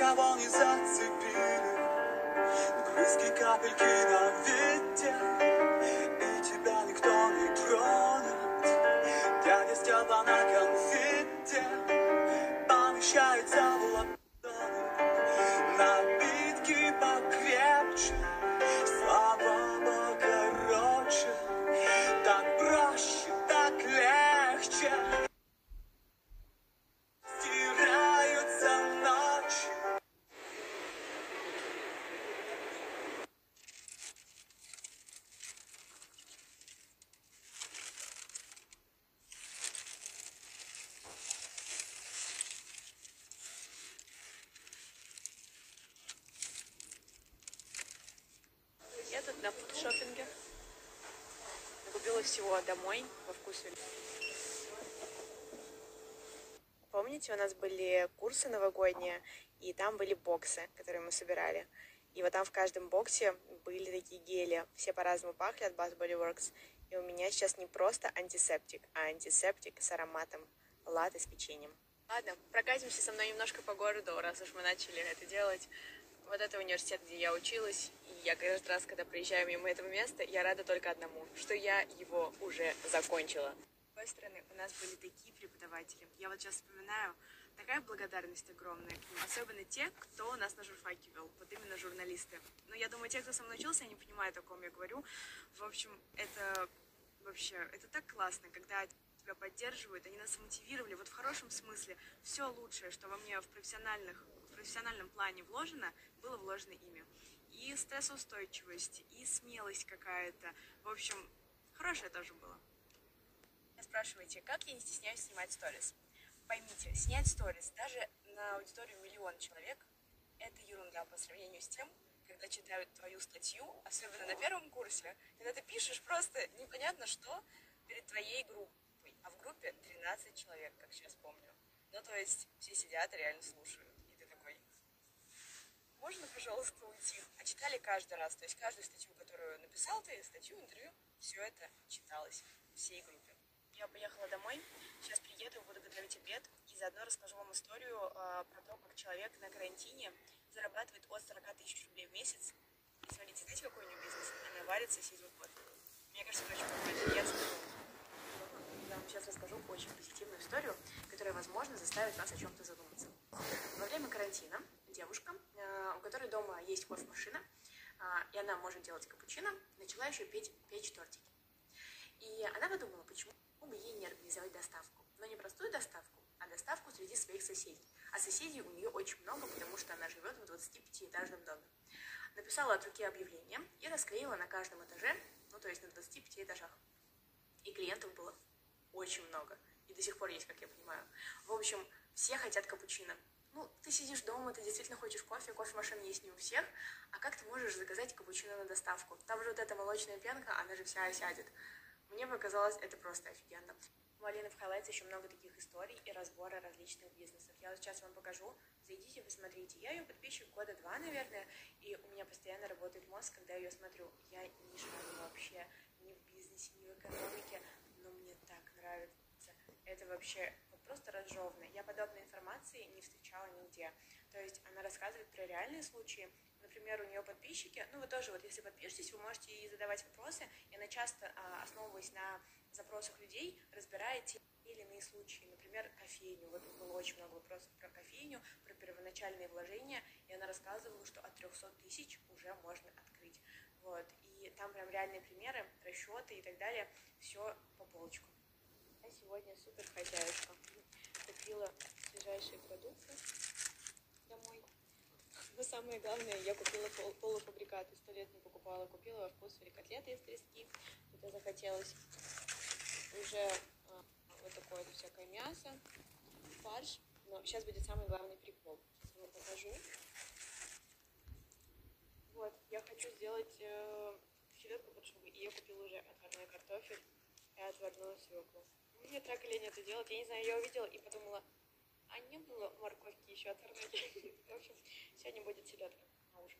никого не зацепили брызги, капельки на ветер, и тебя никто не тронет. Дядя Степа на конфете помещается в ладони, напитки покрепче, слова покороче, так проще, так легче. Стираются ночи. Я тут на фудшоппинге. Купила всего домой во вкусе. Помните, у нас были курсы новогодние, и там были боксы, которые мы собирали. И вот там в каждом боксе были такие гели. Все по-разному пахли от Bath Body Works. И у меня сейчас не просто антисептик, а антисептик с ароматом латте с печеньем. Ладно, прокатимся со мной немножко по городу, раз уж мы начали это делать. Вот это университет, где я училась, и я каждый раз, когда приезжаю мимо этого места, я рада только одному, что я его уже закончила. С другой стороны, у нас были такие преподаватели. Я вот сейчас вспоминаю, такая благодарность огромная к ним, особенно те, кто нас на журфаке вел, вот именно журналисты. Но я думаю, те, кто со мной учился, они понимают, о ком я говорю. В общем, это вообще, это так классно, когда тебя поддерживают, они нас мотивировали, вот в хорошем смысле. Все лучшее, что во мне в профессиональном плане вложено, было вложено ими. И стрессоустойчивость, и смелость какая-то. В общем, хорошее тоже было. Спрашиваете, как я не стесняюсь снимать сторис? Поймите, снять сторис даже на аудиторию 1 000 000 человек – это ерунда по сравнению с тем, когда читают твою статью, особенно на первом курсе, когда ты пишешь просто непонятно что перед твоей группой, а в группе 13 человек, как сейчас помню. Ну, то есть все сидят и реально слушают, и ты такой, можно, пожалуйста, уйти? А читали каждый раз, то есть каждую статью, которую написал ты, статью, интервью, все это читалось всей группе. Я поехала домой, сейчас приеду, буду готовить обед и заодно расскажу вам историю про то, как человек на карантине зарабатывает от 40 000 рублей в месяц. И смотрите, знаете, какой у него бизнес? Она варится сидит вот. Мне кажется, это очень прикольно. Я вам сейчас расскажу очень позитивную историю, которая, возможно, заставит вас о чем-то задуматься. Во время карантина девушка, у которой дома есть кофемашина, и она может делать капучино, начала еще печь тортики. И она подумала, почему бы ей не организовать доставку. Но не простую доставку, а доставку среди своих соседей. А соседей у нее очень много, потому что она живет в 25-этажном доме. Написала от руки объявление и расклеила на каждом этаже, ну то есть на 25 этажах. И клиентов было очень много. И до сих пор есть, как я понимаю. В общем, все хотят капучино. Ну, ты сидишь дома, ты действительно хочешь кофе, кофемашина есть не у всех, а как ты можешь заказать капучино на доставку? Там же вот эта молочная пенка, она же вся осядет. Мне показалось это просто офигенно. У Алины в Highlights еще много таких историй и разбора различных бизнесов. Я вот сейчас вам покажу. Зайдите, посмотрите. Я ее подписчик года 2, наверное, и у меня постоянно работает мозг, когда я ее смотрю. Я не шарю вообще ни в бизнесе, ни в экономике, но мне так нравится. Это вообще вот просто разжевано. Я подобной информации не встречала нигде. То есть она рассказывает про реальные случаи. Например, у нее подписчики, ну вы тоже, вот если подпишетесь, вы можете ей задавать вопросы, и она часто, основываясь на запросах людей, разбирает те или иные случаи. Например, кофейню. Вот было очень много вопросов про кофейню, про первоначальные вложения, и она рассказывала, что от 300 000 уже можно открыть. Вот. И там прям реальные примеры, расчеты и так далее. Все по полочкам. Я сегодня супер хозяюшка. Купила свежайшие продукты домой. Но самое главное, я купила полуфабрикаты. 100 лет не покупала. Купила во вкусе котлеты из трески. Это захотелось. Уже вот такое вот всякое мясо, фарш. Но сейчас будет самый главный прикол. Сейчас вам покажу. Вот, я хочу сделать селедку под шубой. И я купила уже отварной картофель и отварную свеклу. Мне так лень это делать. Я не знаю, я увидела и подумала, а не было морковки еще отварной. В общем, сегодня будет селедка на ужин.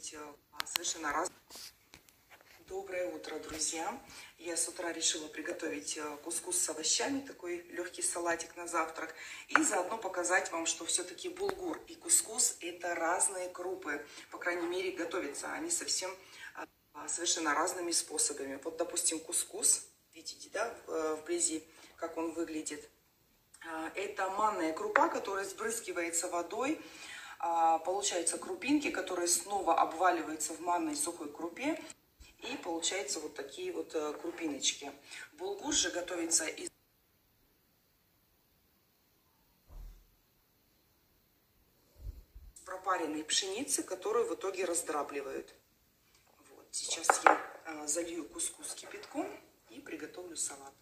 готовить совершенно разные. Доброе утро, друзья! Я с утра решила приготовить кускус с овощами, такой легкий салатик на завтрак. И заодно показать вам, что все-таки булгур и кускус – это разные крупы. По крайней мере, готовятся они совсем совершенно разными способами. Вот, допустим, кускус. Видите, да, вблизи, как он выглядит. Это манная крупа, которая сбрызгивается водой. Получаются крупинки, которые снова обваливаются в манной сухой крупе. И получаются вот такие вот крупиночки. Булгур же готовится из пропаренной пшеницы, которую в итоге раздрабливают. Вот. Сейчас я залью кускус кипятком и приготовлю салат.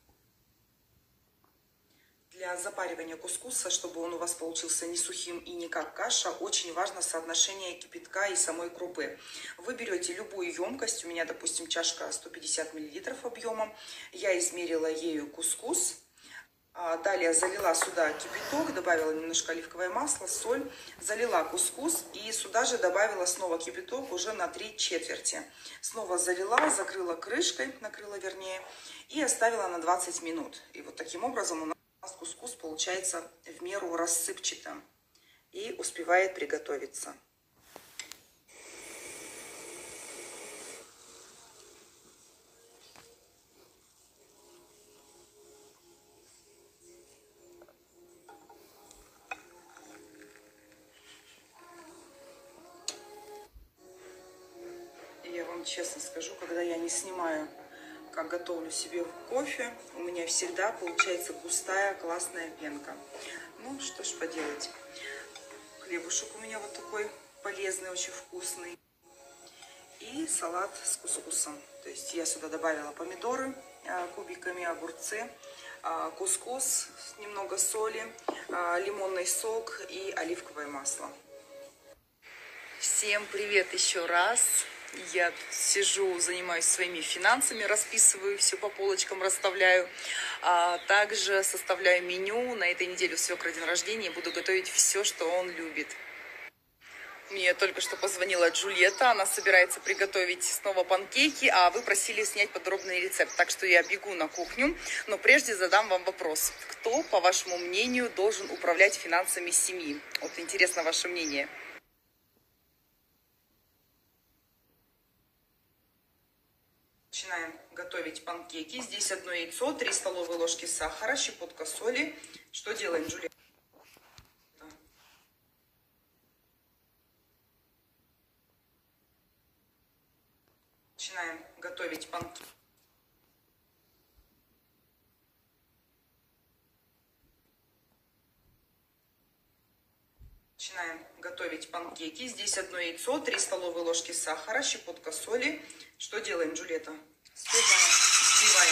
Для запаривания кускуса, чтобы он у вас получился не сухим и не как каша, очень важно соотношение кипятка и самой крупы. Вы берете любую емкость, у меня, допустим, чашка 150 мл объемом, я измерила ею кускус, далее залила сюда кипяток, добавила немножко оливковое масло, соль, залила кускус и сюда же добавила снова кипяток уже на 3/4. Снова залила, закрыла крышкой, накрыла вернее, и оставила на 20 минут. И вот таким образом у нас кускус получается в меру рассыпчатым и успевает приготовиться. И я вам честно скажу, когда я не снимаю, как готовлю себе кофе, у меня всегда получается густая классная пенка. Ну, что ж поделать. Хлебушек у меня вот такой полезный, очень вкусный. И салат с кускусом. То есть я сюда добавила помидоры кубиками, огурцы, кускус, немного соли, лимонный сок и оливковое масло. Всем привет еще раз. Я тут сижу, занимаюсь своими финансами, расписываю, все по полочкам расставляю. Также составляю меню. На этой неделе у свекра день рождения. Буду готовить все, что он любит. Мне только что позвонила Джульетта. Она собирается приготовить снова панкейки, а вы просили снять подробный рецепт. Так что я бегу на кухню. Но прежде задам вам вопрос. Кто, по вашему мнению, должен управлять финансами семьи? Вот интересно ваше мнение. Начинаем готовить панкейки. Здесь 1 яйцо, 3 столовые ложки сахара, щепотка соли. Что делаем, Джулия? Начинаем готовить панкейки. Начинаем готовить панкейки. Здесь 1 яйцо, 3 столовые ложки сахара, щепотка соли. Что делаем, Джульетта? Взбиваем.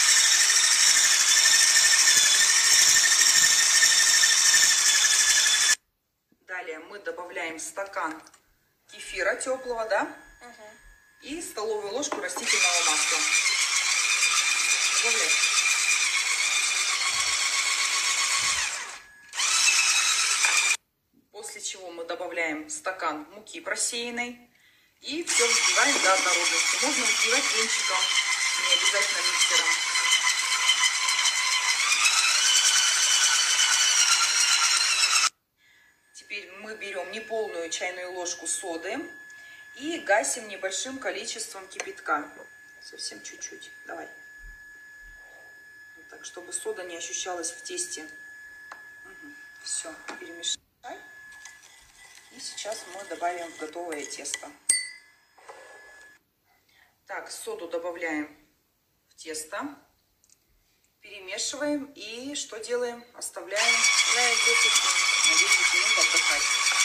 Далее мы добавляем стакан кефира теплого, да? И столовую ложку растительного масла. Добавляем. После чего мы добавляем стакан муки просеянной. И все взбиваем до однородности. Можно взбивать венчиком, не обязательно миксером. Теперь мы берем неполную чайную ложку соды и гасим небольшим количеством кипятка. Совсем чуть-чуть. Давай. Вот так, чтобы сода не ощущалась в тесте. Все, перемешай. И сейчас мы добавим в готовое тесто. Так, соду добавляем в тесто, перемешиваем и что делаем? Оставляем на 10 минут отдыхать.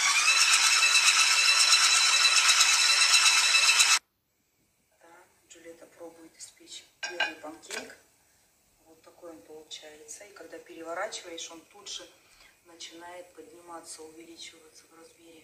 Так, Джульетта пробует испечь первый панкейк. Вот такой он получается. И когда переворачиваешь, он тут же начинает подниматься, увеличиваться в размере.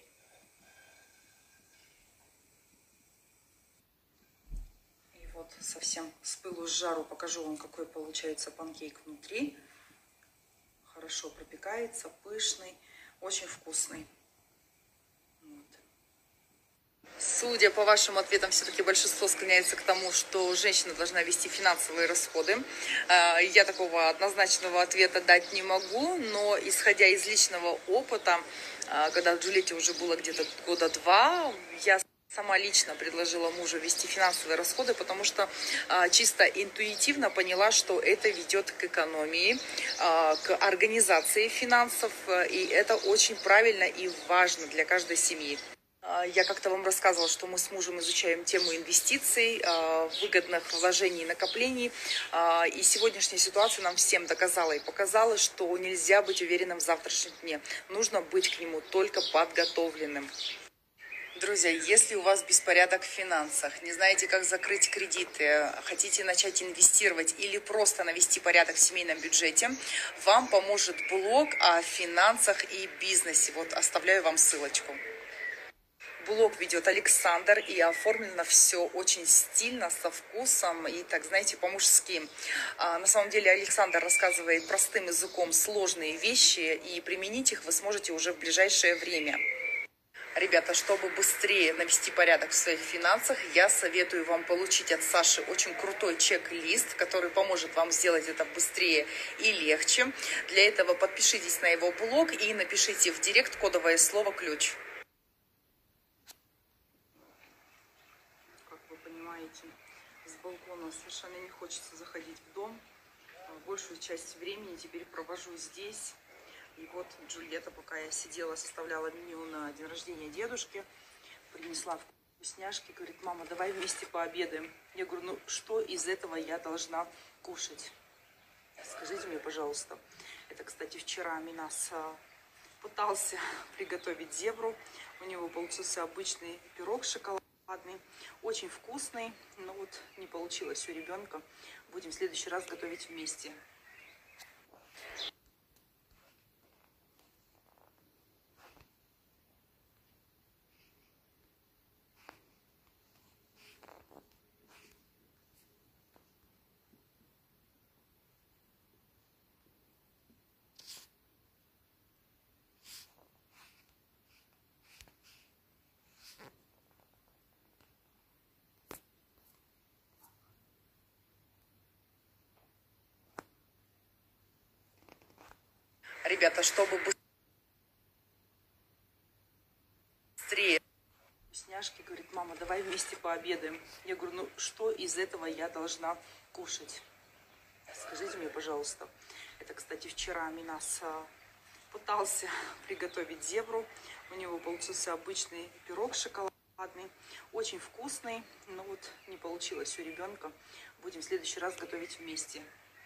Вот совсем с пылу с жару покажу вам, какой получается панкейк внутри. Хорошо пропекается, пышный, очень вкусный. Вот. Судя по вашим ответам, все-таки большинство склоняется к тому, что женщина должна вести финансовые расходы. Я такого однозначного ответа дать не могу, но исходя из личного опыта, когда Джульетте уже было где-то года 2, я сама лично предложила мужу вести финансовые расходы, потому что чисто интуитивно поняла, что это ведет к экономии, к организации финансов, и это очень правильно и важно для каждой семьи. Я как-то вам рассказывала, что мы с мужем изучаем тему инвестиций, выгодных вложений и накоплений. И сегодняшняя ситуация нам всем доказала и показала, что нельзя быть уверенным в завтрашнем дне. Нужно быть к нему только подготовленным. Друзья, если у вас беспорядок в финансах, не знаете, как закрыть кредиты, хотите начать инвестировать или просто навести порядок в семейном бюджете, вам поможет блог о финансах и бизнесе. Вот оставляю вам ссылочку. Блог ведет Александр, и оформлено все очень стильно, со вкусом и, так знаете, по-мужски. На самом деле Александр рассказывает простым языком сложные вещи, и применить их вы сможете уже в ближайшее время. Ребята, чтобы быстрее навести порядок в своих финансах, я советую вам получить от Саши очень крутой чек-лист, который поможет вам сделать это быстрее и легче. Для этого подпишитесь на его блог и напишите в директ кодовое слово «ключ». С балкона совершенно не хочется заходить в дом. Большую часть времени теперь провожу здесь. И вот Джульетта, пока я сидела, составляла меню на день рождения дедушки, принесла вкусняшки, говорит: мама, давай вместе пообедаем. Я говорю: ну что из этого я должна кушать? Скажите мне, пожалуйста. Это, кстати, вчера Минас пытался приготовить зебру. У него получился обычный пирог шоколадный. Очень вкусный, но вот не получилось у ребенка. Будем в следующий раз готовить вместе. Ребята, чтобы быстрее... Вкусняшки, говорит: мама, давай вместе пообедаем. Я говорю: ну что из этого я должна кушать? Скажите мне, пожалуйста. Это, кстати, вчера Минас пытался приготовить зебру. У него получился обычный пирог шоколадный. Очень вкусный, но вот не получилось у ребенка. Будем в следующий раз готовить вместе.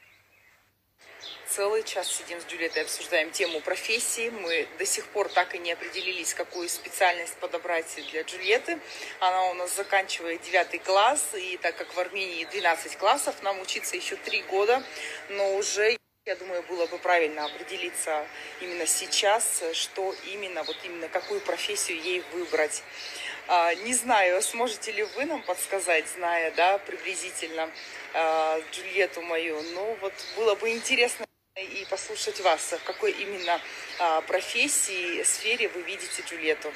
Целый час сидим с Джульеттой, обсуждаем тему профессии. Мы до сих пор так и не определились, какую специальность подобрать для Джульетты. Она у нас заканчивает 9 класс, и так как в Армении 12 классов, нам учиться еще 3 года, но уже, я думаю, было бы правильно определиться именно сейчас, что именно, вот именно какую профессию ей выбрать. Не знаю, сможете ли вы нам подсказать, зная, да, приблизительно Джульетту мою, но вот было бы интересно и послушать вас, в какой именно профессии, сфере вы видите Джульетту.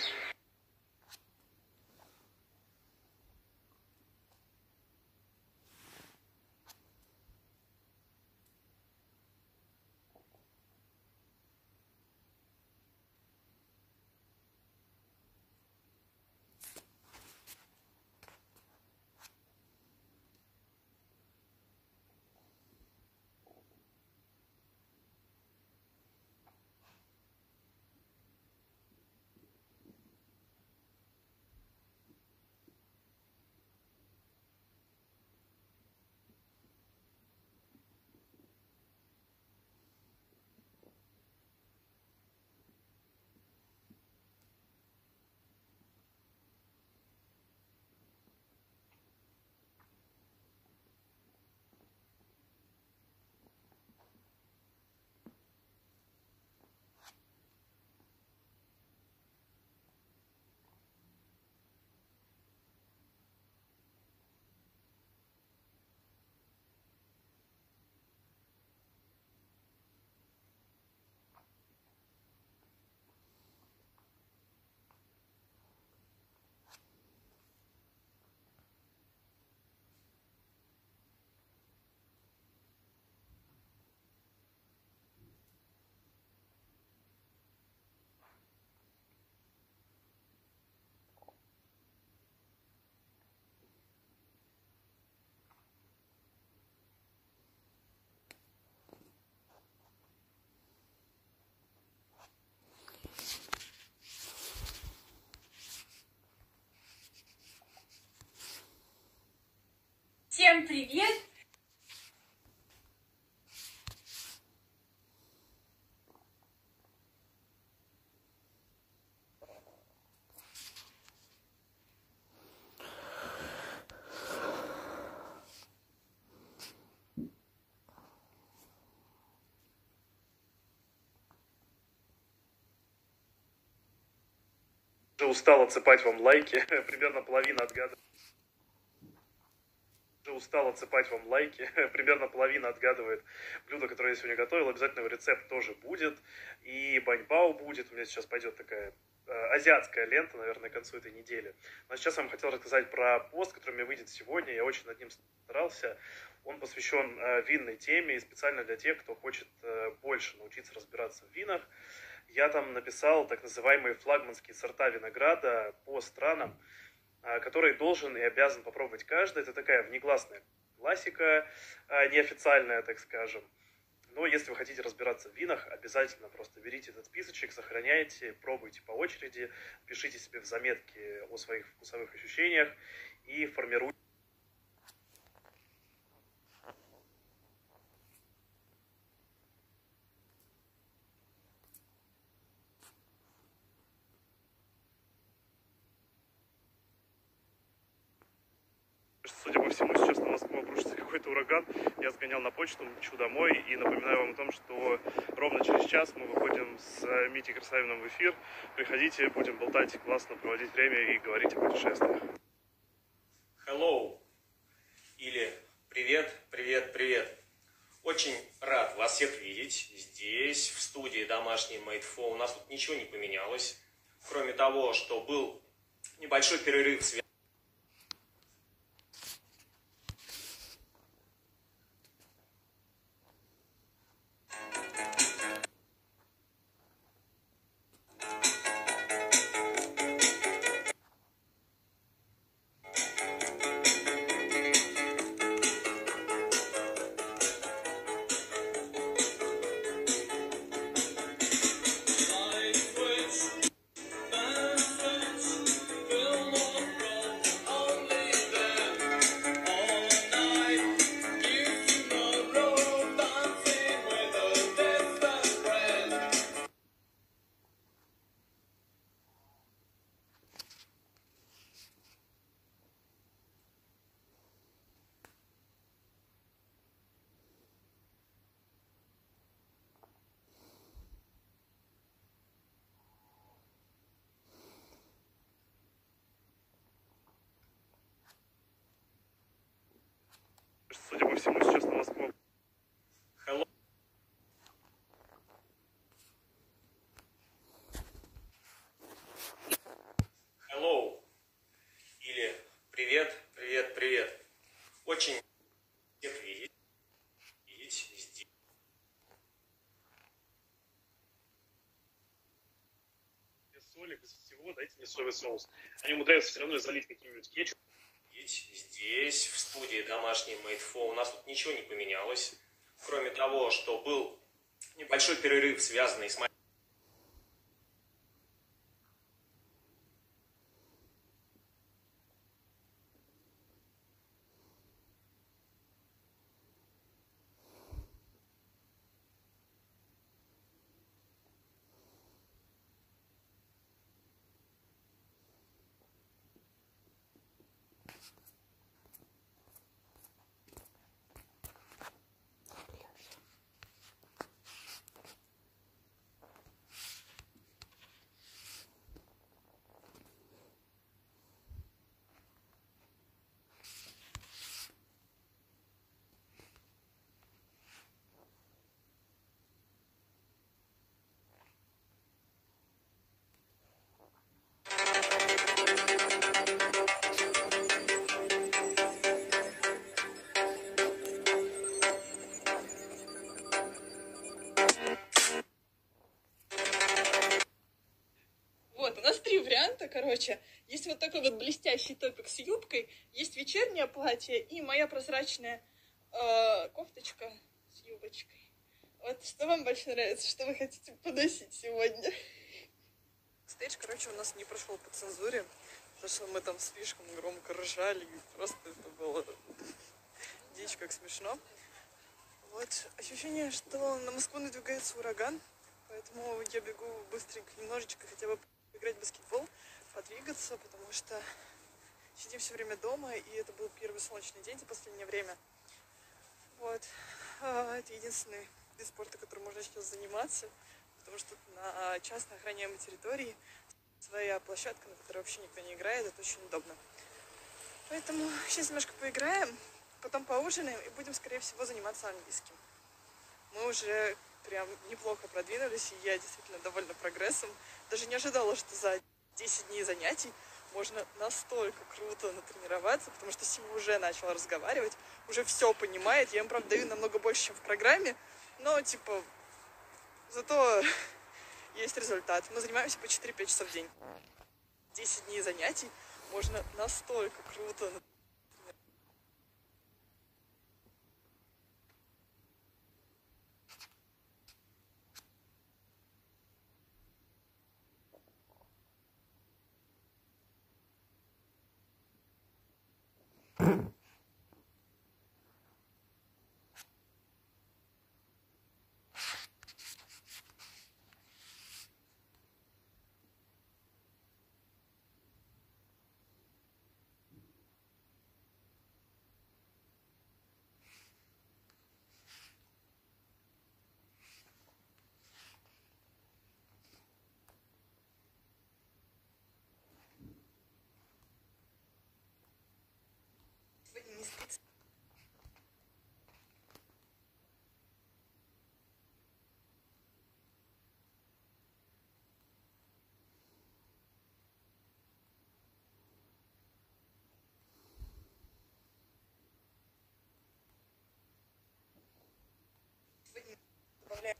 Всем привет! Устал отсыпать вам лайки, примерно половина отгадывает. Устал отсыпать вам лайки, примерно половина отгадывает блюдо, которое я сегодня готовил. Обязательно его рецепт тоже будет. И баньбао будет. У меня сейчас пойдет такая азиатская лента, наверное, к концу этой недели. Но сейчас я вам хотел рассказать про пост, который у меня выйдет сегодня. Я очень над ним старался. Он посвящен винной теме и специально для тех, кто хочет больше научиться разбираться в винах. Я там написал так называемые флагманские сорта винограда по странам, которые должен и обязан попробовать каждый. Это такая внегласная классика, неофициальная, так скажем. Но если вы хотите разбираться в винах, обязательно просто берите этот списочек, сохраняйте, пробуйте по очереди, пишите себе в заметки о своих вкусовых ощущениях и формируйте. Судя по всему, сейчас на Москву обрушится какой-то ураган. Я сгонял на почту, мчу домой и напоминаю вам о том, что ровно через час мы выходим с Митей Красавиным в эфир. Приходите, будем болтать, классно проводить время и говорить о путешествиях. Hello или привет, привет, привет. Очень рад вас всех видеть здесь, в студии домашней Made For. У нас тут ничего не поменялось, кроме того, что был небольшой перерыв связанный. Судя по всему, сейчас на Москву. Hello. Hello или привет, привет, привет. Очень всех видеть здесь. Без соли, без всего, дайте мне соевый соус. Они умудряются все равно залить каким-нибудь кетчупом. Здесь, в студии домашней Made For. У нас тут ничего не поменялось, кроме того, что был небольшой перерыв, связанный с моей... Вот, у нас 3 варианта, короче. Есть вот такой вот блестящий топик с юбкой, есть вечернее платье и моя прозрачная кофточка с юбочкой. Вот что вам больше нравится, что вы хотите поносить сегодня? Стейдж, короче, у нас не прошел по цензуре, потому что мы там слишком громко ржали, и просто это было офигеть, как смешно. Вот, ощущение, что на Москву надвигается ураган, поэтому я бегу быстренько немножечко хотя бы играть в баскетбол, подвигаться, потому что сидим все время дома, и это был первый солнечный день за последнее время. Вот, это единственный вид спорта, которым можно сейчас заниматься, потому что на частно охраняемой территории своя площадка, на которой вообще никто не играет, это очень удобно. Поэтому сейчас немножко поиграем, потом поужинаем и будем, скорее всего, заниматься английским. Мы уже прям неплохо продвинулись, и я действительно довольна прогрессом. Даже не ожидала, что за 10 дней занятий можно настолько круто натренироваться, потому что Сима уже начала разговаривать, уже все понимает. Я им, правда, даю намного больше, чем в программе, но, типа, зато есть результат. Мы занимаемся по 4-5 часов в день. 10 дней занятий можно настолько круто натренироваться. Сегодня не спится. Сегодня добавляю.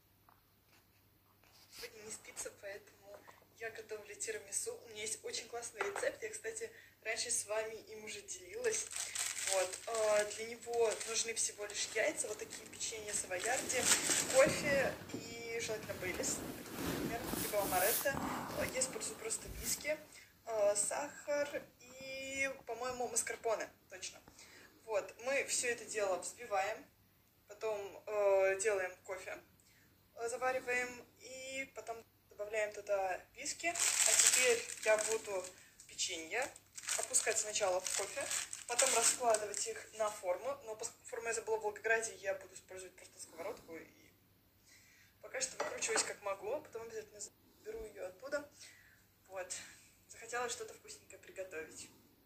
Сегодня не спится, поэтому я готовлю тирамису. У меня есть очень классный рецепт. Я, кстати, раньше с вами им уже делилась. Вот. Для него нужны всего лишь яйца, вот такие печенья савоярди, кофе и желательно бейлис, например, либо амаретто. Я использую просто виски, сахар и, по-моему, маскарпоне, точно. Вот. Мы все это дело взбиваем, потом делаем кофе, завариваем и потом добавляем туда виски. А теперь я буду печенье опускать сначала в кофе, потом раскладывать их на форму. Но поскольку форму я забыла в Волгограде, я буду использовать просто сковородку. И пока что выкручиваюсь как могу, потом обязательно заберу ее оттуда. Вот. Захотелось что-то вкусненькое приготовить.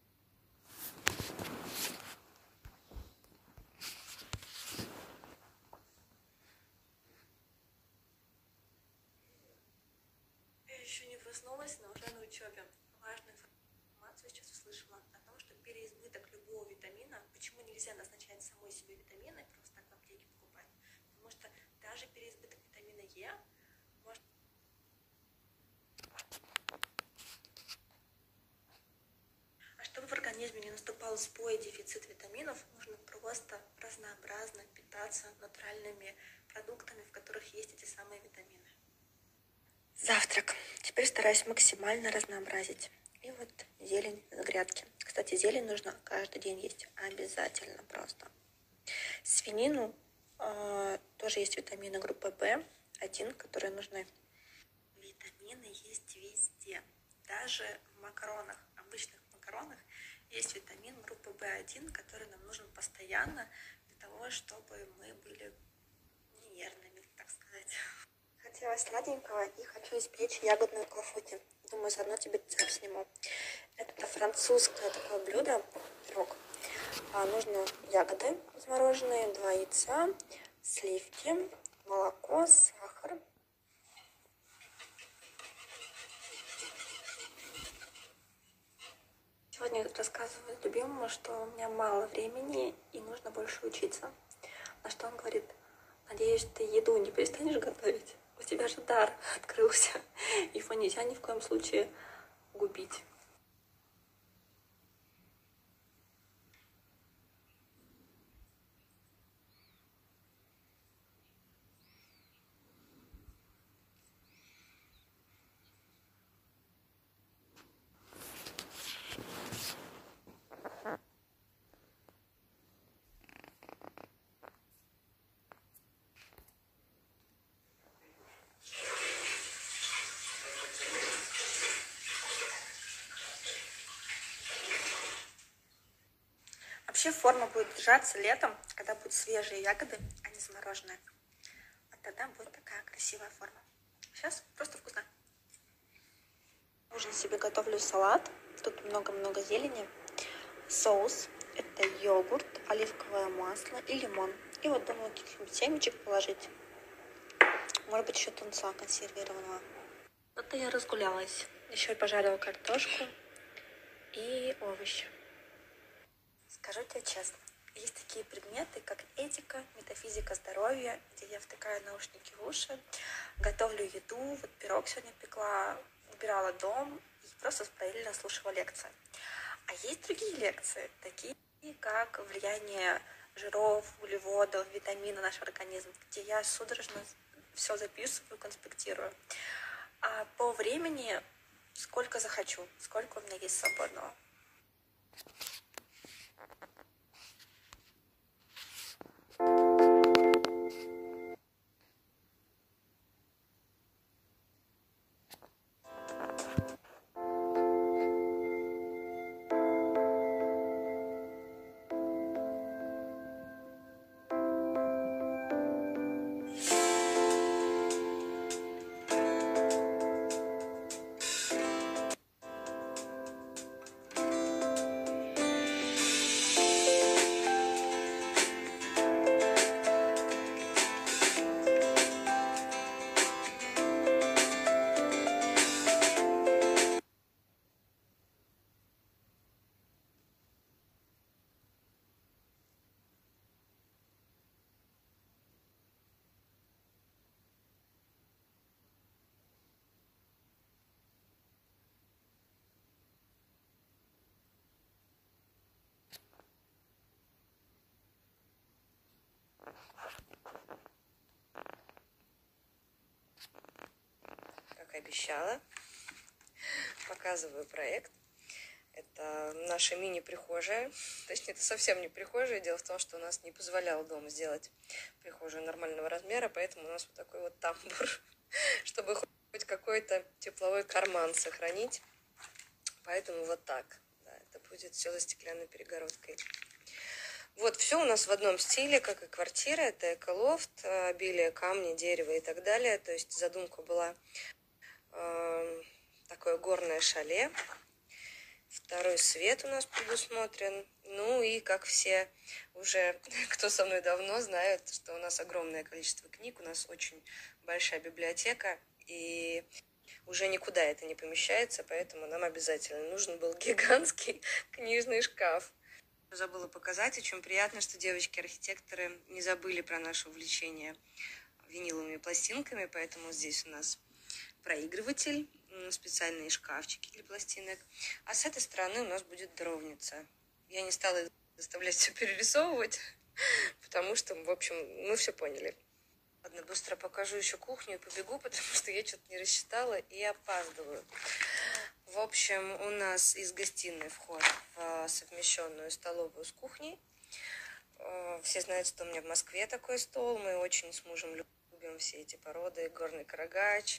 Я еще не проснулась, но уже на учебе. Важную информацию сейчас услышала о том, что переизбыток любого витамина, почему нельзя назначать самой себе витамины, просто так в аптеке покупать, потому что даже переизбыток витамина Е может... А чтобы в организме не наступал сбой, дефицит витаминов, нужно просто разнообразно питаться натуральными продуктами, в которых есть эти самые витамины. Завтрак. Теперь стараюсь максимально разнообразить. И вот зелень с грядки. Кстати, зелень нужно каждый день есть. Обязательно просто. Свинину тоже есть витамины группы В1, которые нужны. Витамины есть везде. Даже в макаронах, обычных макаронах, есть витамин группы В1, который нам нужен постоянно для того, чтобы мы были не нервными, так сказать. Хотела сладенького и хочу испечь ягодную клафути. Думаю, заодно тебе рецепт сниму. Это французское такое блюдо, пирог. Нужно ягоды замороженные, 2 яйца, сливки, молоко, сахар. Сегодня рассказываю любимому, что у меня мало времени и нужно больше учиться. На что он говорит: надеюсь, ты еду не перестанешь готовить? У тебя же дар открылся. Его нельзя ни в коем случае губить. Вообще форма будет держаться летом, когда будут свежие ягоды, а не замороженные. Вот тогда будет такая красивая форма. Сейчас просто вкусно. Ужин себе готовлю салат. Тут много-много зелени. Соус. Это йогурт, оливковое масло и лимон. И вот думаю, каких-нибудь семечек положить. Может быть, еще тунца консервированного. Вот-то я разгулялась. Еще и пожарила картошку и овощи. Скажу тебе честно, есть такие предметы, как этика, метафизика здоровья, где я втыкаю наушники в уши, готовлю еду, вот пирог сегодня пекла, убирала дом и просто параллельно слушала лекции. А есть другие лекции, такие как влияние жиров, углеводов, витамина на наш организм, где я судорожно все записываю, конспектирую. А по времени сколько захочу, сколько у меня есть свободного. Как обещала, показываю проект. Это наша мини-прихожая. Точнее, это совсем не прихожая. Дело в том, что у нас не позволял дом сделать прихожую нормального размера, поэтому у нас вот такой вот тамбур, чтобы хоть какой-то тепловой карман сохранить. Поэтому вот так. Да, это будет все за стеклянной перегородкой. Вот, все у нас в одном стиле, как и квартира. Это эколофт, обилие камня, дерева и так далее. То есть задумка была такое горное шале. Второй свет у нас предусмотрен. Ну и, как все уже, кто со мной давно, знают, что у нас огромное количество книг. У нас очень большая библиотека. И уже никуда это не помещается, поэтому нам обязательно нужен был гигантский книжный шкаф. Забыла показать, очень приятно, что девочки-архитекторы не забыли про наше увлечение виниловыми пластинками, поэтому здесь у нас проигрыватель, специальные шкафчики для пластинок, а с этой стороны у нас будет дровница. Я не стала заставлять все перерисовывать, потому что, в общем, мы все поняли. Ладно, быстро покажу еще кухню и побегу, потому что я что-то не рассчитала и опаздываю. В общем, у нас из гостиной вход в совмещенную столовую с кухней. Все знают, что у меня в Москве такой стол. Мы очень с мужем любим все эти породы. Горный карагач.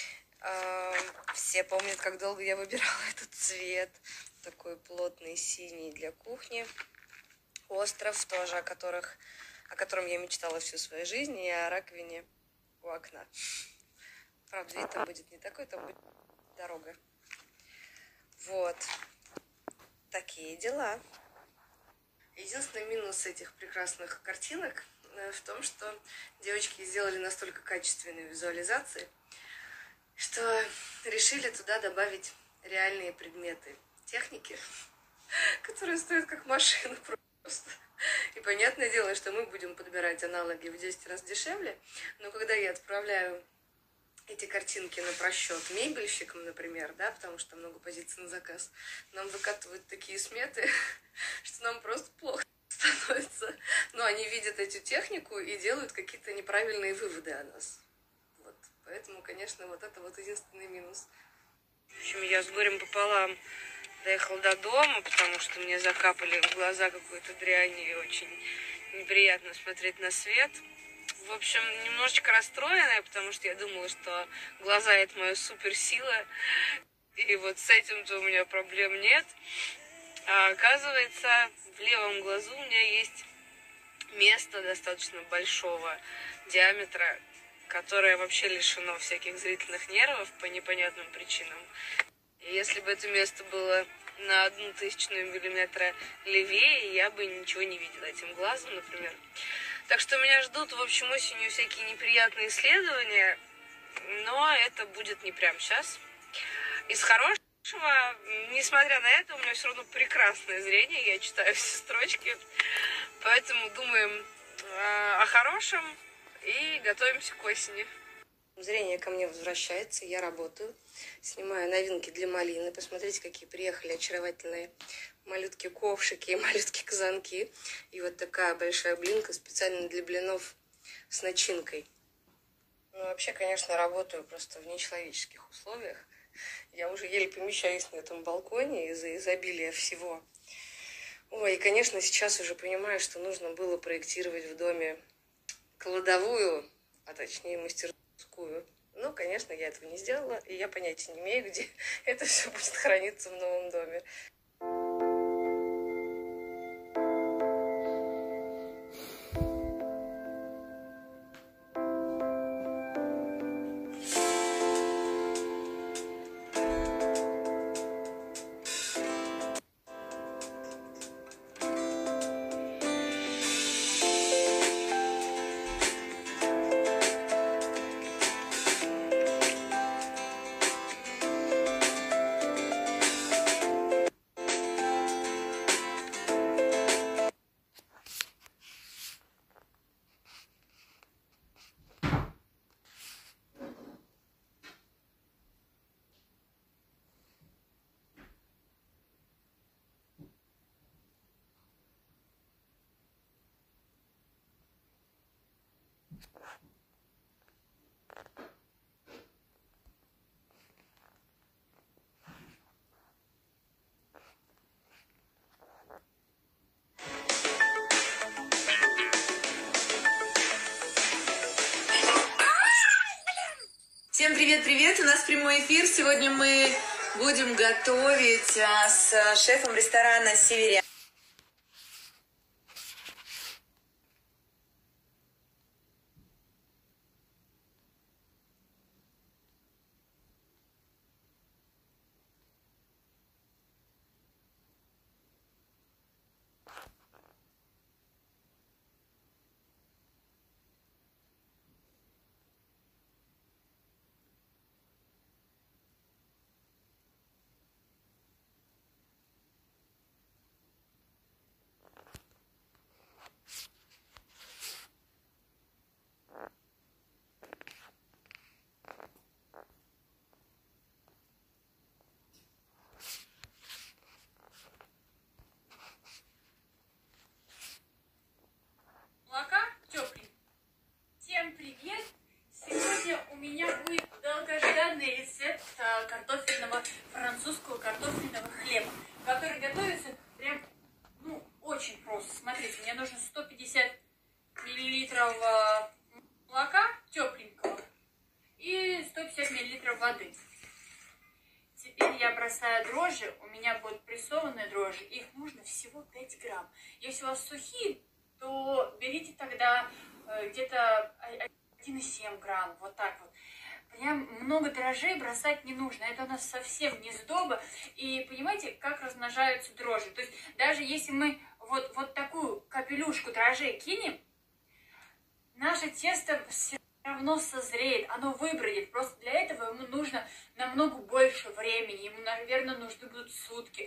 Все помнят, как долго я выбирала этот цвет. Такой плотный синий для кухни. Остров тоже, о котором я мечтала всю свою жизнь. И о раковине у окна. Правда, вид там будет не такой, там будет дорога. Вот. Такие дела. Единственный минус этих прекрасных картинок в том, что девочки сделали настолько качественные визуализации, что решили туда добавить реальные предметы техники, которые стоят как машина просто. И понятное дело, что мы будем подбирать аналоги в 10 раз дешевле, но когда я отправляю эти картинки на просчет мебельщикам, например, да, потому что много позиций на заказ, нам выкатывают такие сметы, что нам просто плохо становится. Но они видят эту технику и делают какие-то неправильные выводы о нас. Вот. Поэтому, конечно, вот это вот единственный минус. В общем, я с горем пополам доехала до дома, потому что мне закапали в глаза какой-то дрянью, и очень неприятно смотреть на свет. В общем, немножечко расстроенная, потому что я думала, что глаза — это моя суперсила, и вот с этим-то у меня проблем нет. А оказывается, в левом глазу у меня есть место достаточно большого диаметра, которое вообще лишено всяких зрительных нервов по непонятным причинам. И если бы это место было на 0,01 миллиметра левее, я бы ничего не видела этим глазом, например. Так что меня ждут, в общем, осенью всякие неприятные исследования, но это будет не прямо сейчас. Из хорошего, несмотря на это, у меня все равно прекрасное зрение, я читаю все строчки, поэтому думаем о хорошем и готовимся к осени. Зрение ко мне возвращается, я работаю, снимаю новинки для малины. Посмотрите, какие приехали очаровательные малютки-ковшики и малютки-казанки. И вот такая большая блинка специально для блинов с начинкой. Ну, вообще, конечно, работаю просто в нечеловеческих условиях. Я уже еле помещаюсь на этом балконе из-за изобилия всего. Ой, и, конечно, сейчас уже понимаю, что нужно было проектировать в доме кладовую, а точнее мастерскую. Но, конечно, я этого не сделала, и я понятия не имею, где это все будет храниться в новом доме. Всем привет-привет! У нас прямой эфир. Сегодня мы будем готовить с шефом ресторана «Северян». Молока тепленького. Всем привет! Сегодня у меня будет долгожданный рецепт французского картофельного хлеба, который готовится прям, очень просто. Смотрите, мне нужно 150 миллилитров молока тепленького и 150 миллилитров воды. Теперь я бросаю дрожжи, у меня будут прессованные дрожжи, их нужно всего 5 грамм. Если у вас сухие, то берите тогда где-то 1,7 грамм, вот так вот. Прям много дрожжей бросать не нужно, это у нас совсем не сдоба. И понимаете, как размножаются дрожжи? То есть даже если мы вот такую капелюшку дрожжей кинем, наше тесто все равно созреет, оно выбродит. Просто для этого ему нужно намного больше времени, ему, наверное, нужны будут сутки.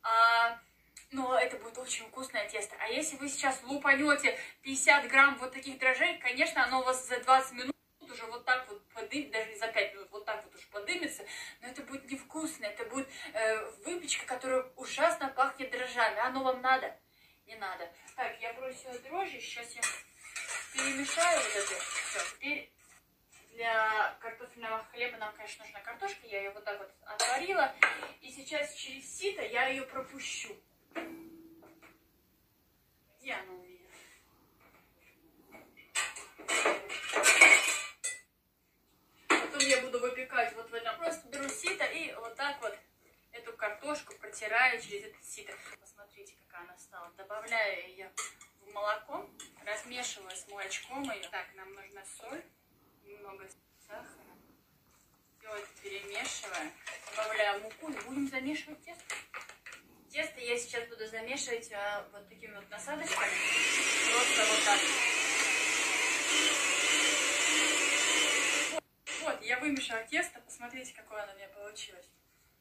Но это будет очень вкусное тесто. А если вы сейчас лупанете 50 грамм вот таких дрожжей, конечно, оно у вас за 20 минут уже вот так вот подымется, даже не за 5 минут, вот так вот уж подымется, но это будет невкусно, это будет выпечка, которая ужасно пахнет дрожжами. Оно вам надо? Не надо. Так, я бросила дрожжи, сейчас я перемешаю вот это все. Теперь для картофельного хлеба нам, конечно, нужна картошка, я ее вот так вот отварила, и сейчас через сито я ее пропущу. Где она у меня? Потом я буду выпекать вот в этом. Просто беру сито и вот так вот эту картошку протираю через это сито. Посмотрите, какая она стала. Добавляю ее в молоко, размешиваю с молочком ее. Так, нам нужна соль, немного сахара. Все это перемешиваю. Добавляю муку и будем замешивать тесто. Тесто я сейчас буду замешивать вот такими вот насадочками. Просто вот так. Вот, я вымешала тесто. Посмотрите, какое оно у меня получилось.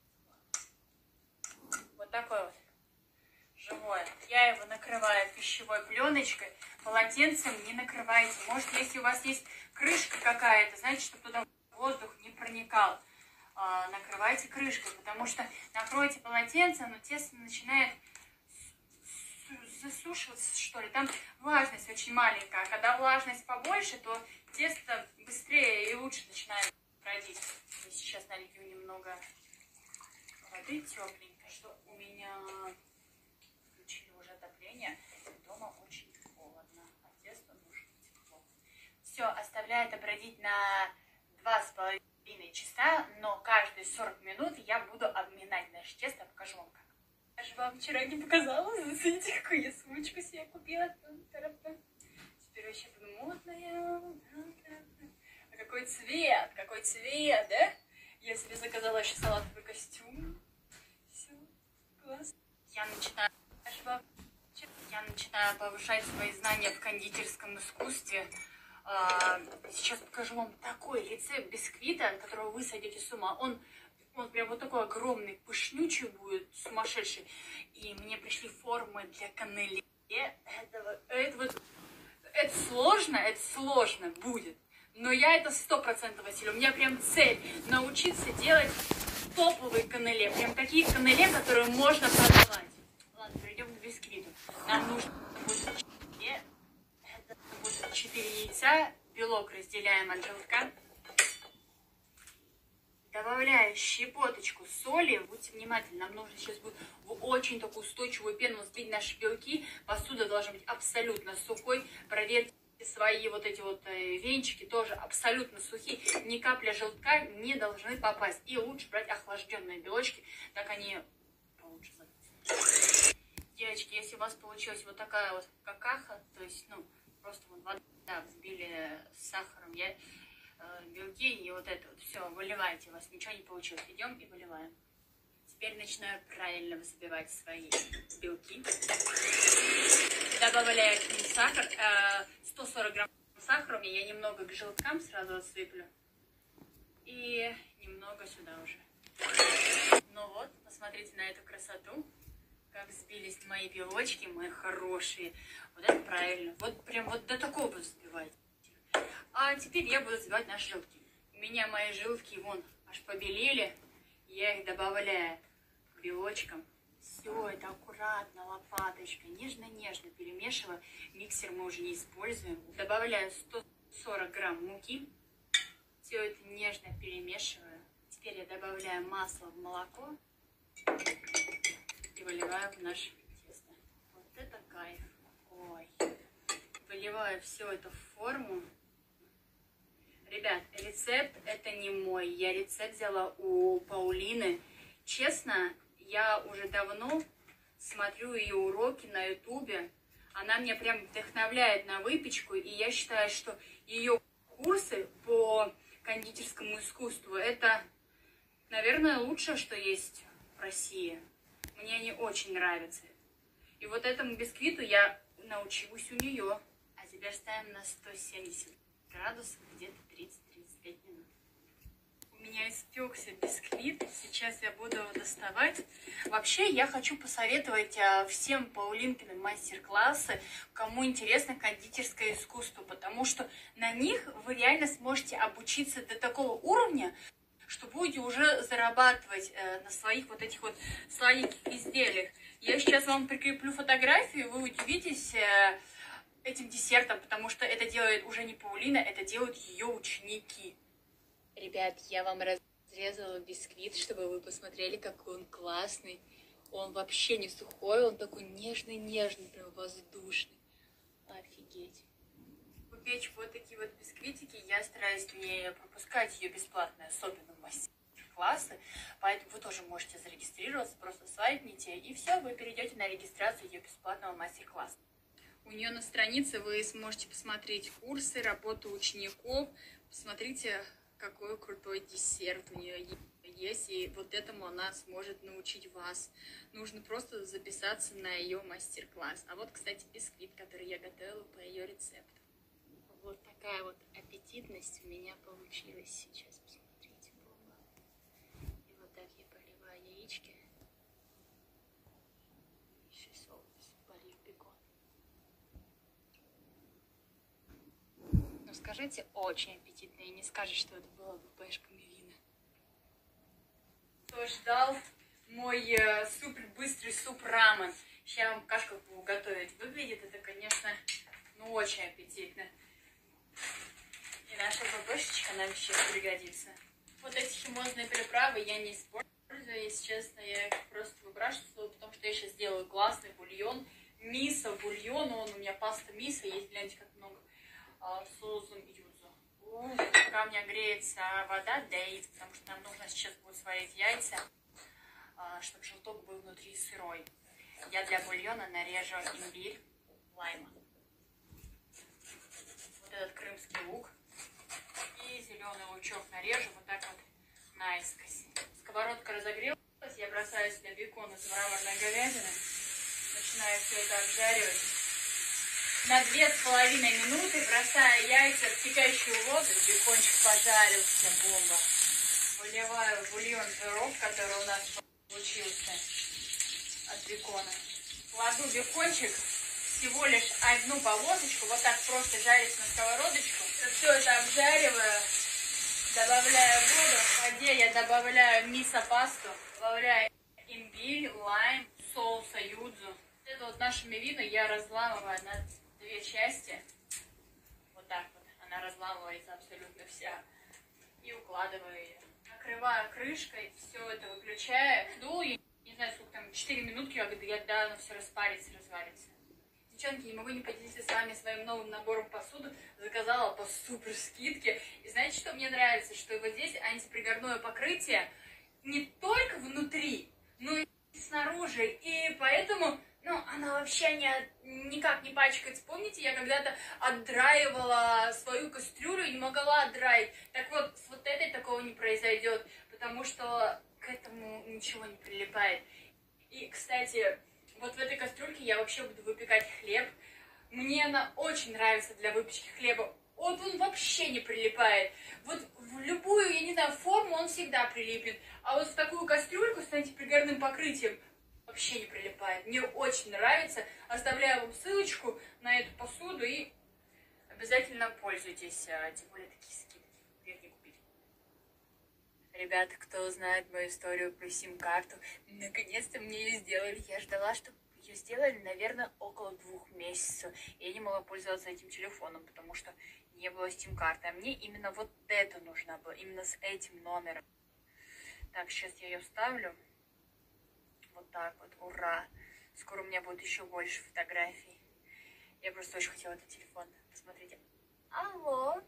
Вот такое вот. Живое. Я его накрываю пищевой пленочкой. Полотенцем не накрывайте. Может, если у вас есть крышка какая-то, знаете, чтобы туда воздух не проникал. Накрывайте крышкой, потому что накройте полотенце, но тесто начинает засушиваться, что ли. Там влажность очень маленькая, а когда влажность побольше, то тесто быстрее и лучше начинает бродить. Я сейчас налью немного воды тепленькой, что у меня включили уже отопление. Дома очень холодно, а тесто нужно тепло. Все, оставляю это бродить на 2,5 часа, но каждые 40 минут я буду обминать наше тесто. Покажу вам как. Я же вам вчера не показала. Смотрите, какую я сумочку себе купила. Теперь вообще буду модная. А какой цвет, да? Я себе заказала еще салатовый костюм. Все, класс. Я начинаю повышать свои знания в кондитерском искусстве. Сейчас покажу вам такой рецепт бисквита, от которого вы сойдете с ума. Он прям вот такой огромный, пышнючий будет, сумасшедший. И мне пришли формы для каннеле. Это сложно будет. Но я это 100% осилю. У меня прям цель научиться делать топовые каннеле. Прям такие каннеле, которые можно продавать. Ладно, перейдем к бисквиту. Нам нужно будет 4 яйца, белок разделяем от желтка. Добавляю щепоточку соли. Будьте внимательны, нам нужно сейчас будет в очень такую устойчивую пену взбить наши белки. Посуда должна быть абсолютно сухой. Проверьте свои вот эти вот венчики, тоже абсолютно сухие. Ни капля желтка не должны попасть. И лучше брать охлажденные белочки, так они получше заварятся. Девочки, если у вас получилась вот такая вот какаха, то есть, просто вот вода взбили с сахаром, белки и вот это вот все, выливайте, у вас ничего не получилось. Идем и выливаем. Теперь начинаю правильно взбивать свои белки. Добавляю к ним сахар, 140 грамм сахара, я немного к желткам сразу отсыплю. И немного сюда уже. Ну вот, посмотрите на эту красоту. Как взбились мои белочки, мои хорошие. Вот это правильно. Вот прям вот до такого взбивать. А теперь я буду взбивать наши желтки. У меня мои желтки вон аж побелели. Я их добавляю к белочкам. Все это аккуратно, лопаточкой, нежно-нежно перемешиваю. Миксер мы уже не используем. Добавляю 140 грамм муки. Все это нежно перемешиваю. Теперь я добавляю масло в молоко. И выливаю в наше тесто. Вот это кайф. Ой. Выливаю все это в форму. Ребят, рецепт это не мой. Я рецепт взяла у Паулины. Честно, я уже давно смотрю ее уроки на ютубе. Она меня прям вдохновляет на выпечку. И я считаю, что ее курсы по кондитерскому искусству это, наверное, лучшее, что есть в России. Мне они очень нравятся. И вот этому бисквиту я научилась у нее. А теперь ставим на 170 градусов, где-то 30-35 минут. У меня испекся бисквит. Сейчас я буду его доставать. Вообще, я хочу посоветовать всем Паулинкиным мастер-классы, кому интересно кондитерское искусство, потому что на них вы реально сможете обучиться до такого уровня, что будете уже зарабатывать на своих вот этих вот сладеньких изделиях. Я сейчас вам прикреплю фотографию, вы удивитесь этим десертом, потому что это делает уже не Паулина, это делают ее ученики. Ребят, я вам разрезала бисквит, чтобы вы посмотрели, какой он классный. Он вообще не сухой, он такой нежный-нежный, прям воздушный. Офигеть. Печь вот такие вот бисквитики, я стараюсь не пропускать ее бесплатно, особенно в мастер-классах. мастер-классы, поэтому вы тоже можете зарегистрироваться, просто свайпните, и все, вы перейдете на регистрацию ее бесплатного мастер-класса. У нее на странице вы сможете посмотреть курсы, работу учеников, посмотрите, какой крутой десерт у нее есть, и вот этому она сможет научить вас. Нужно просто записаться на ее мастер-класс. А вот, кстати, бисквит, который я готовила по ее рецепту. Вот такая вот аппетитность у меня получилась сейчас. Посмотрите, бомба. И вот так я поливаю яички. Еще соус, полив бекон. Ну, скажите, очень аппетитно. И не скажешь, что это было бы пешками вина. Кто ждал мой супер быстрый суп-рамен. Сейчас я вам покажу, как его готовить. Выглядит это, конечно, ну, очень аппетитно. И наша бабушечка нам сейчас пригодится. Вот эти химозные приправы я не использую, если честно, я их просто выбрасываю, потому что я сейчас сделаю классный бульон. Мисо, бульон, он у меня паста мисо, есть, гляньте, как много, с соусом юдзу. Пока у меня греется вода, доит, потому что нам нужно сейчас будет сварить яйца, чтобы желток был внутри сырой. Я для бульона нарежу имбирь, лайма. Вот этот крымский лук. И зеленый лучок нарежу вот так вот наискось. Сковородка разогрелась, я бросаю сюда бекон из мраморной говядины. Начинаю все это обжаривать. На 2,5 минуты бросаю яйца в кипящую воду. Бекончик пожарился, бомба. Выливаю бульон жиров, который у нас получился от бекона. Кладу бекончик, всего лишь одну полосочку, вот так просто жарить на сковородочку. Все это обжариваю, добавляю воду. В воде я добавляю мисо-пасту, добавляю имбирь, лайм, соуса юдзу. Это вот нашу мивину я разламываю на 2 части. Вот так вот. Она разламывается абсолютно вся. И укладываю ее. Накрываю крышкой, все это выключаю. Жду, я не знаю, сколько там, 4 минутки, когда оно все распарится, развалится. Девчонки, не могу не поделиться с вами своим новым набором посуды. Заказала по супер скидке. И знаете, что мне нравится? Что вот здесь антипригорное покрытие не только внутри, но и снаружи. И поэтому, ну, она вообще никак не пачкается. Помните, я когда-то отдраивала свою кастрюлю и не могла отдраить. Так вот, с вот этой такого не произойдет, потому что к этому ничего не прилипает. И, кстати, вот в этой кастрюльке я вообще буду выпекать хлеб. Мне она очень нравится для выпечки хлеба. Вот он вообще не прилипает. Вот в любую, я не знаю, форму он всегда прилипнет. А вот в такую кастрюльку с антипригорным покрытием вообще не прилипает. Мне очень нравится. Оставляю вам ссылочку на эту посуду и обязательно пользуйтесь. Тем более такие скидки. Где купить? Ребята, кто знает мою историю про сим-карту, наконец-то мне ее сделали. Я ждала, чтобы ее сделали, наверное, около 2 месяцев. Я не могла пользоваться этим телефоном, потому что не было сим-карты. А мне именно вот это нужна была, именно с этим номером. Так, сейчас я ее вставлю. Вот так вот, ура. Скоро у меня будет еще больше фотографий. Я просто очень хотела этот телефон. Посмотрите. Алло.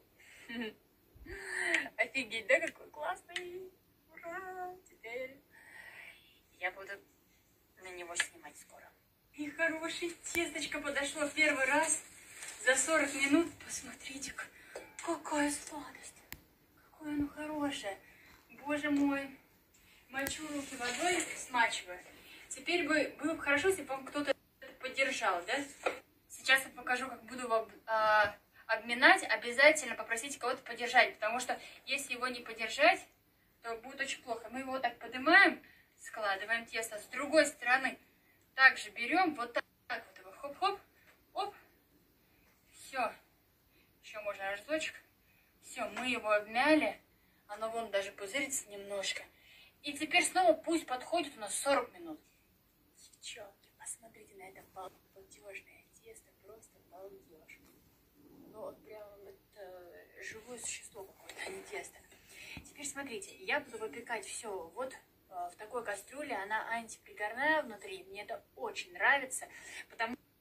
Офигеть, да, какой классный. Ура. Теперь я буду на него снимать скоро. И хорошее тесточко подошло первый раз за 40 минут. Посмотрите, какая сладость. Какое оно хорошее. Боже мой. Мочу руки водой, смачиваю. Теперь было бы хорошо, если бы вам кто-то поддержал, да? Сейчас я покажу, как буду обминать. Обязательно попросите кого-то поддержать, потому что если его не поддержать, то будет очень плохо. Мы его вот так поднимаем, складываем тесто. С другой стороны также берем вот так вот его. Хоп-хоп, оп. Все. Еще можно разочек. Все, мы его обмяли. Оно вон даже пузырится немножко. И теперь снова пусть подходит у нас 40 минут. Девчонки, посмотрите на это балдежное тесто. Просто балдеж. Ну вот прям это живое существо какое-то, а не тесто. Теперь смотрите, я буду выпекать все вот в такой кастрюле. Она антипригорная внутри. Мне это очень нравится, потому что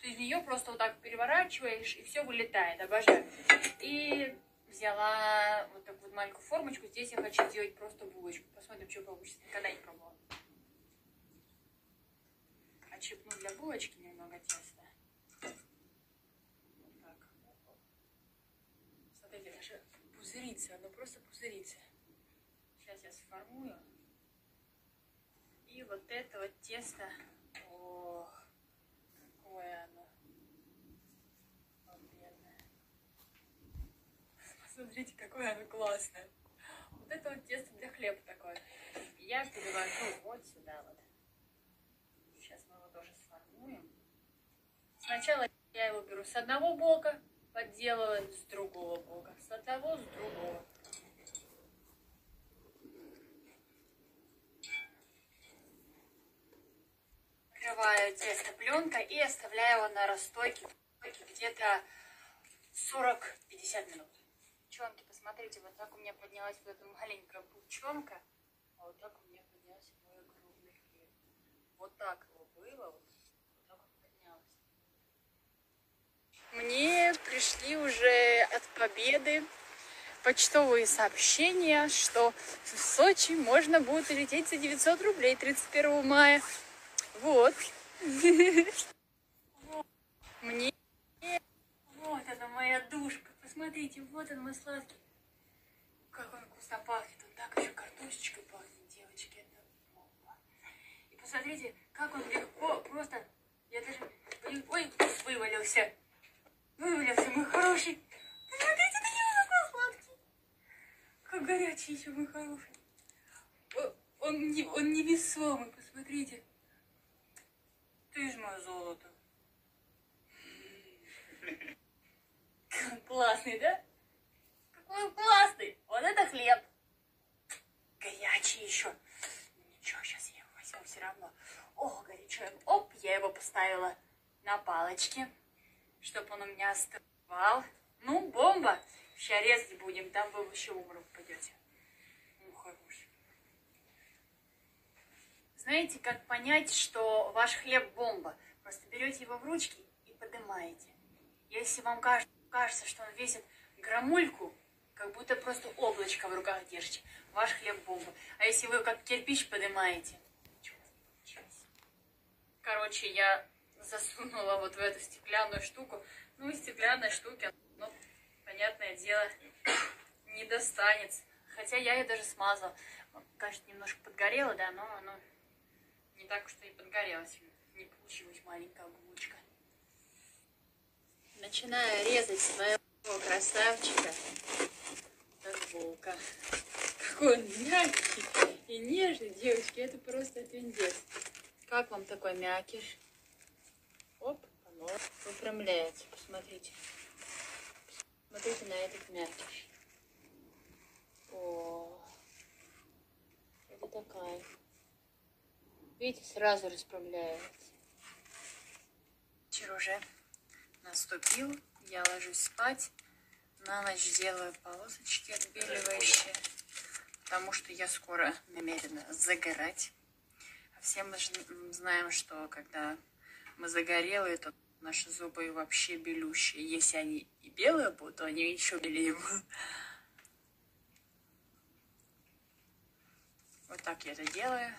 Ты из нее просто вот так переворачиваешь, и все вылетает. Обожаю. И взяла вот такую вот маленькую формочку. Здесь я хочу сделать просто булочку. Посмотрим, что получится. Никогда не пробовала. Отщипну для булочки немного теста. Вот так. Смотрите, даже пузырится. Оно просто пузырится. Сейчас я сформую. И вот это вот тесто. Ох, какое оно. Бедное. Посмотрите, какое оно классное. Вот это вот тесто для хлеба такое. Я перевожу вот сюда вот. Сейчас мы его тоже сформуем. Сначала я его беру с одного бока, подделываю с другого бока. С одного, с другого. Накрываю тесто пленкой и оставляю его на расстойке где-то 40-50 минут. Девчонки, посмотрите, вот так у меня поднялась вот эта маленькая булчонка, а вот так у меня поднялся мой огромный хлеб. Вот так его было, вот так он поднялся. Мне пришли уже от Победы почтовые сообщения, что в Сочи можно будет лететь за 900 рублей 31 мая. Вот. Мне... Вот это моя душка. Посмотрите, вот он мой сладкий. Как он вкусно пахнет. Он так еще картошечкой пахнет, девочки. Это бомба. И посмотрите, как он легко, просто... Я даже... Ой, вывалился. Вывалился, мой хороший. Смотрите, такой сладкий. Как горячий еще, мой хороший. Он невесомый, посмотрите. Ты ж мое золото. Классный, да? Какой он классный. Вот это хлеб. Горячий еще. Ничего, сейчас я его возьму все равно. О, горячий. Оп, я его поставила на палочке, чтобы он у меня остывал. Ну, бомба. Сейчас резать будем, там вы вообще в умру попадете. Ну, хороший. Знаете, как понять, что ваш хлеб бомба? Просто берете его в ручки и поднимаете. Если вам кажется, что он весит грамульку, как будто просто облачко в руках держите, ваш хлеб бомба. А если вы как кирпич поднимаете? Короче, я засунула вот в эту стеклянную штуку. Ну, и стеклянной штуки, ну, понятное дело, не достанется. Хотя я ее даже смазала. Кажется, немножко подгорело, да, но оно не так уж и подгорелось. Не получилась маленькая булочка. Начинаю резать своего красавчика, как булка. Какой он мягкий и нежный, девочки, это просто трындец. Как вам такой мякиш? Оп, оно выпрямляется, посмотрите. Смотрите на этот мякиш. О, это такая. Видите, сразу расправляется. Вечер уже наступил, я ложусь спать. На ночь делаю полосочки отбеливающие, потому что я скоро намерена загорать. А все мы знаем, что когда мы загорелые, то наши зубы вообще белющие. Если они и белые будут, то они еще белее будут. Вот так я это делаю.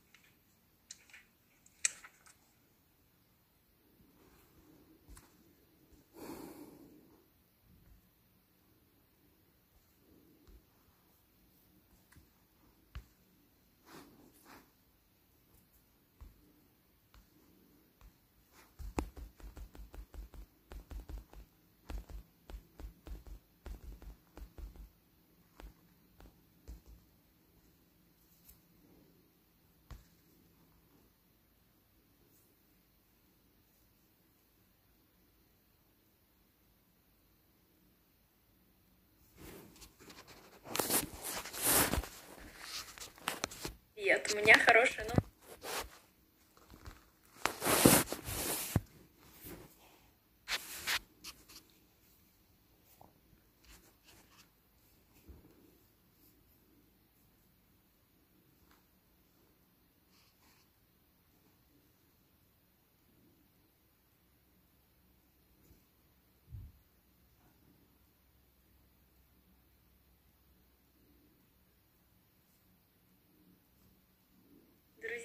Нет, у меня хорошая, но...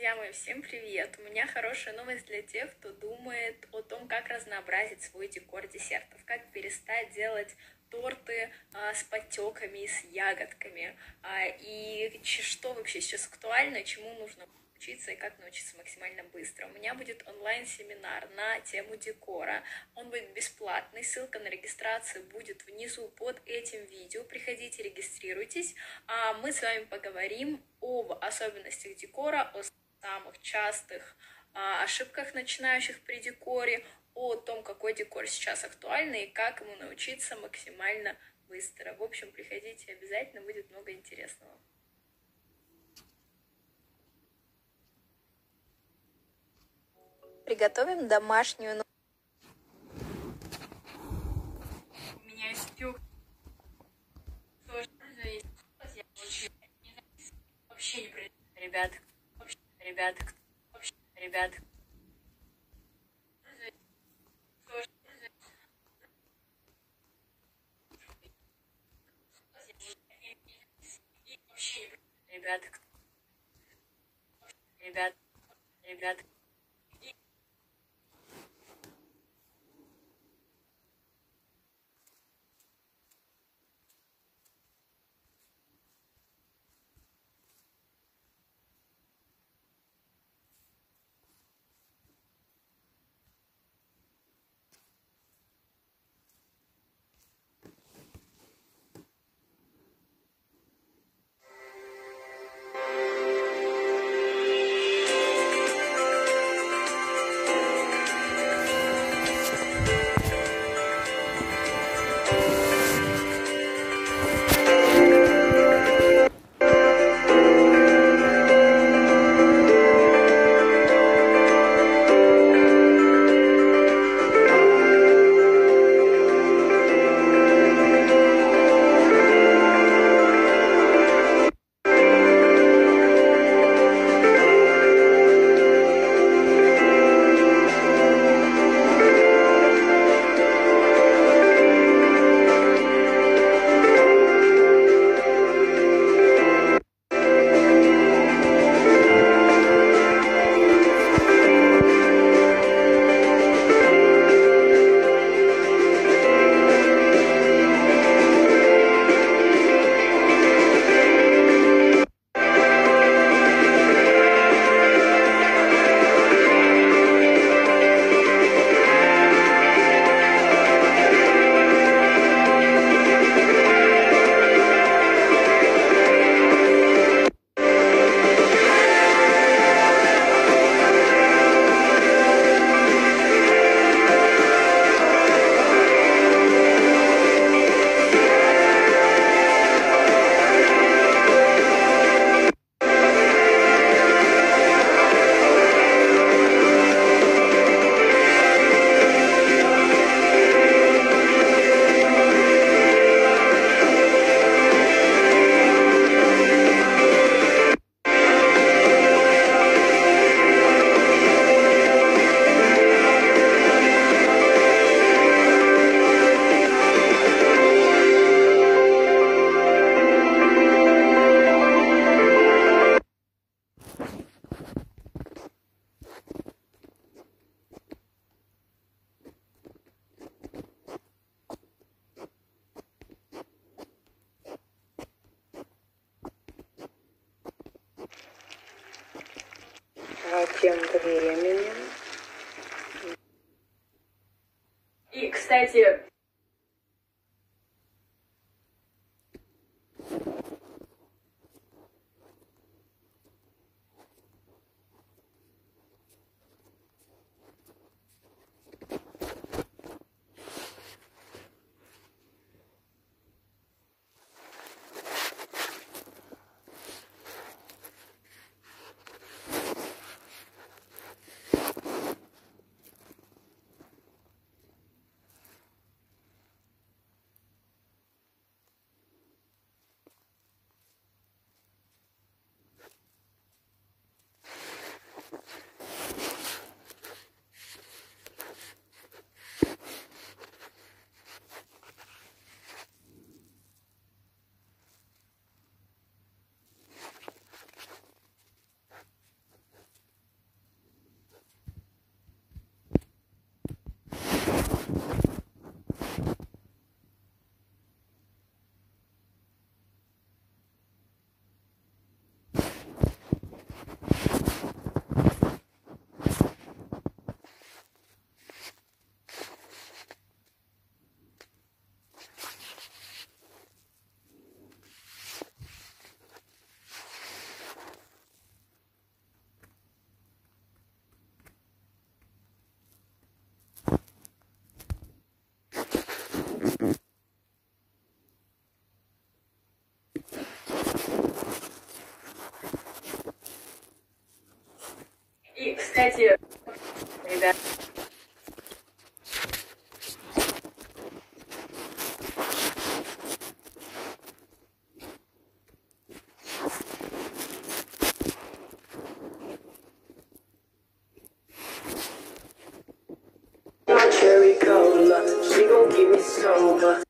Друзья мои, всем привет! У меня хорошая новость для тех, кто думает о том, как разнообразить свой декор десертов, как перестать делать торты с подтеками, с ягодками, и что вообще сейчас актуально, чему нужно учиться и как научиться максимально быстро. У меня будет онлайн-семинар на тему декора. Он будет бесплатный, ссылка на регистрацию будет внизу под этим видео. Приходите, регистрируйтесь. Мы с вами поговорим об особенностях декора, о самых частых ошибках начинающих при декоре, о том, какой декор сейчас актуальный и как ему научиться максимально быстро. В общем, приходите обязательно, будет много интересного. Приготовим домашнюю. У меня есть тюк. Тоже зависит. Я вообще не при... Ребят, тем временем. И, кстати, Кстати, ребят. Cherry cola, she gon' keep me sober.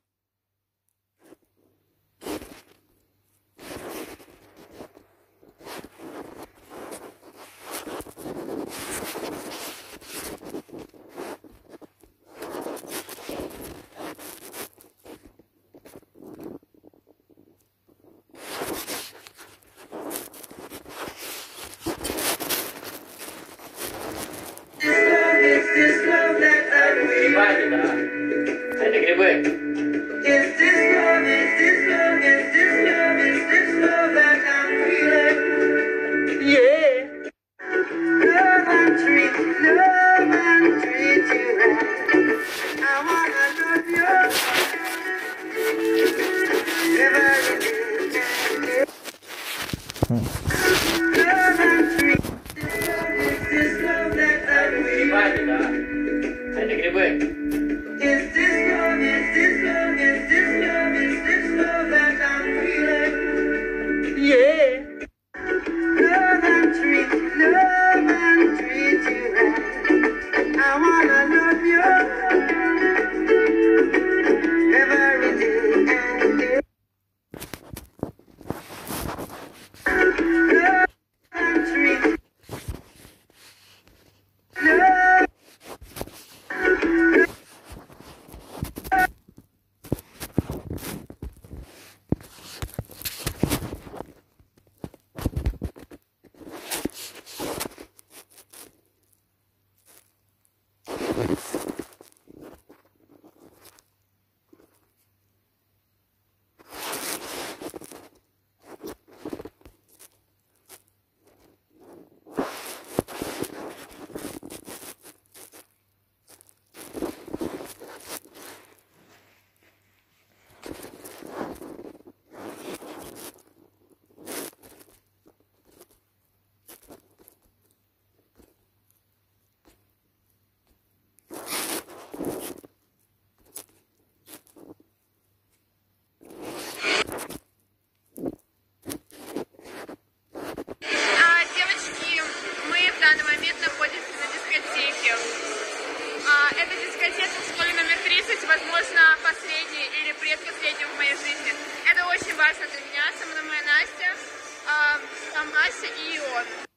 Грибами, да. Это грибы. Грибами, да. Это грибы. Эта дискотека в школе номер 30, возможно, последняя или предпоследняя в моей жизни. Это очень важно для меня. Со мной моя Настя, там Ася и он.